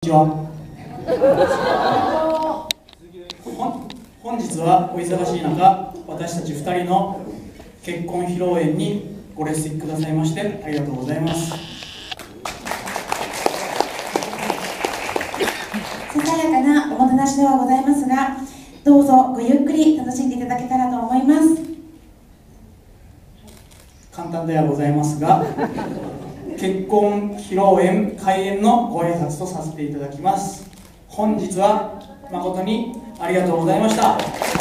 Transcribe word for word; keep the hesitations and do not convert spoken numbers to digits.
こんにちは。本日はお忙しい中、私たちふたりの結婚披露宴にご列席くださいましてありがとうございます。 ささやかなおもてなしではございますが、どうぞごゆっくり楽しんでいただけたらと思います。 簡単ではございますが、結婚披露宴開演のご挨拶とさせていただきます。本日は誠にありがとうございました。